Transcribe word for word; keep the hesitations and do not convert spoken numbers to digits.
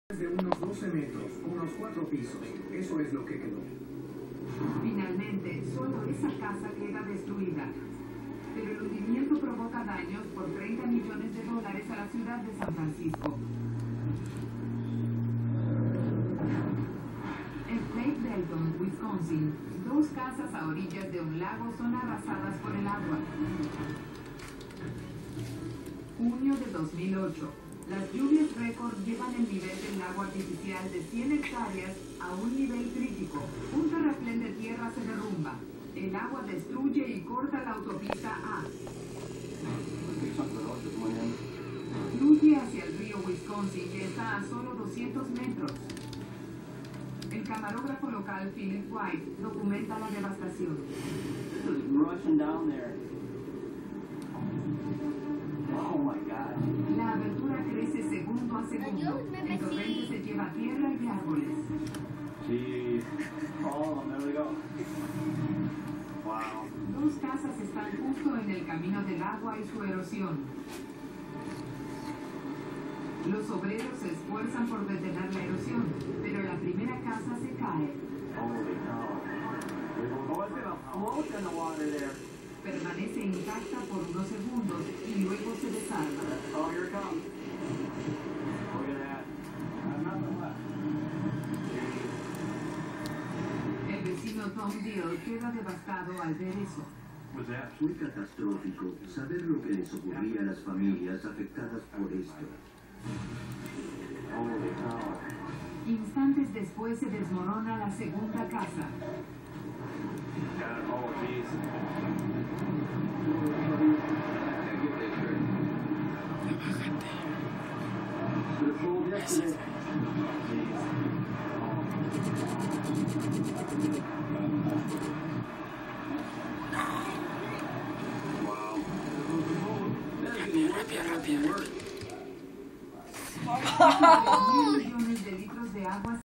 De unos doce metros, unos cuatro pisos. Eso es lo que quedó. Finalmente, solo esa casa queda destruida. Pero el hundimiento provoca daños por treinta millones de dólares a la ciudad de San Francisco. En Lake Delton, Wisconsin, dos casas a orillas de un lago son arrasadas por el agua. Junio de dos mil ocho. Las lluvias récord llevan el nivel del lago artificial de cien hectáreas a un nivel crítico. Un terraplén de tierra se derrumba. El agua destruye y corta la autopista A. Fluye hacia el río Wisconsin, que está a solo doscientos metros. El camarógrafo local Philip White documenta la devastación. Oh my God. La abertura crece segundo a segundo. El torrente se lleva tierra y árboles. Jeez. Oh, there we go. Wow. Dos casas están justo en el camino del agua y su erosión. Los obreros se esfuerzan por detener la erosión, pero la primera casa se cae. Holy cow. Oh, it's gonna float in the water there. Permanece intacta por unos segundos y luego se desarma. Oh, here it comes. Look at that. There's nothing left. El vecino Tom Deal queda devastado al ver eso. What's that? Fue catastrófico saber lo que les ocurría a las familias afectadas por esto. Holy cow. Instantes después se desmorona la segunda casa. God, oh, jeez. Mil millones de litros de agua